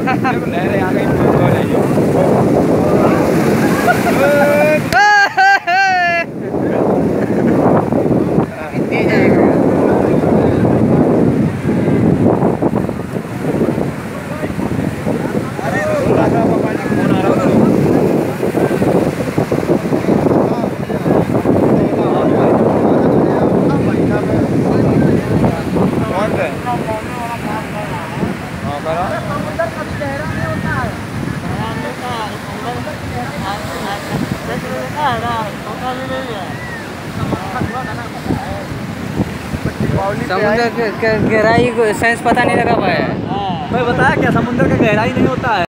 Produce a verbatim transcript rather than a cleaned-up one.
लहरें आ गई। समुद्र की गहराई सेंस पता नहीं लगा पाया। मैं बताया क्या, समुद्र का गहराई नहीं होता है।